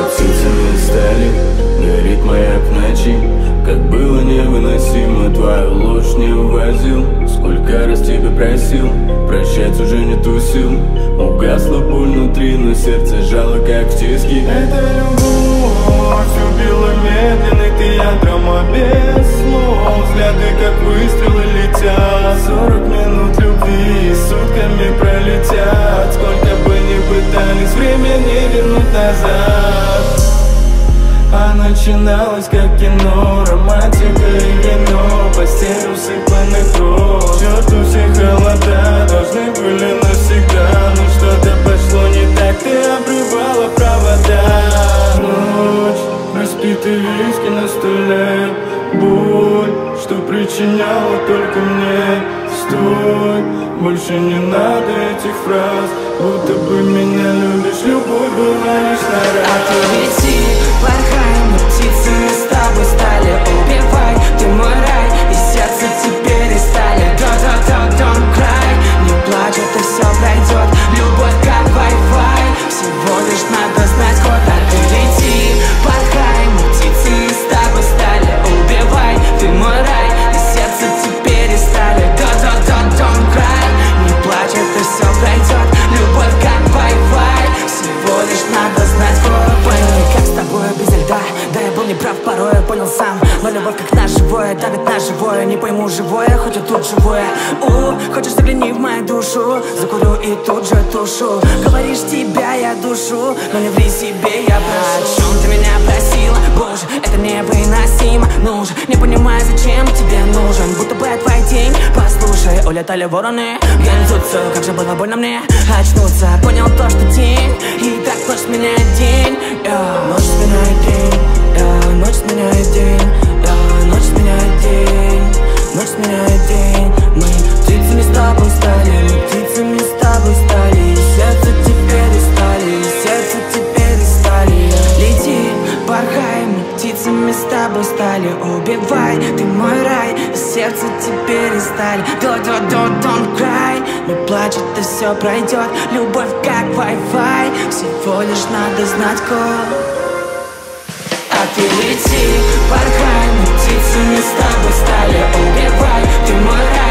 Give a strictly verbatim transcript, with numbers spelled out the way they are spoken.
птицами стали, горит маяк в ночи. Как было невыносимо, твою ложь не увозил. Сколько раз тебя просил, прощать уже нету сил. Угасла боль внутри, но сердце жало, как в тиски. Эта любовь убила медленный театрома без слов. Взгляды, как выстрелы, летят. Сорок минут любви сутками пролетят. Сколько бы ни пытались, время не вернуть назад. А начиналось как кино, романтика и вино. Постель усыпанных роз. Черт, у всех холода должны были навсегда. Но что-то пошло не так, ты обрывала провода. Ночь, распитый виски на столе. Боль, что причиняла только мне. Стой, больше не надо этих фраз. Будто бы меня любишь, любовь была лишь на раз. А ты лети, порхай, мы птицами с тобой стали. Убивай, ты мой рай, и сердце теперь и стали. Don't, don't, don't cry, не плачь, это все пройдет. Любовь как Wi-Fi, всего лишь надо знать код. А ты лети, порхай, мы птицами с тобой стали. Убивай, ты мой рай, и сердце теперь и стали. Don't, don't, don't, don't cry, не плачь, это все пройдет. Любовь как Wi-Fi, всего лишь надо знать код. Понял, как с тобой без льда. Да, я был неправ, порой я понял сам. Но любовь как на живое, давит на живое. Не пойму живое, хоть и тут живое. У, хочешь загляни в мою душу. Закурю и тут же тушу. Говоришь, тебя я душу, но не ври себе, я прошу. О чем ты меня просила? Боже, это невыносимо. Ну же, не понимаю, зачем тебе нужен. Будто бы твой день, послушай. Улетали вороны, гонцутся. Как же было больно мне очнуться. Понял то, что день, и так ночь сменяет день. Yeah. Ночь сменяет день, yeah. Ночь сменяет день, yeah. Ночь сменяет день, ночь сменяет день. Мы птицами с тобой стали, мы птицами с тобой стали. И сердце теперь и стали, и сердце теперь и стали. Лети, порхай, мы птицами с тобой стали. Убивай, ты мой рай, и сердце теперь и стали. Don't, don't, don't, don't cry, не плачь, это все пройдет. Любовь как Wi-Fi, всего лишь надо знать код. А ты лети, порхай, мы птицами с тобой стали. Убивай, ты мой рай,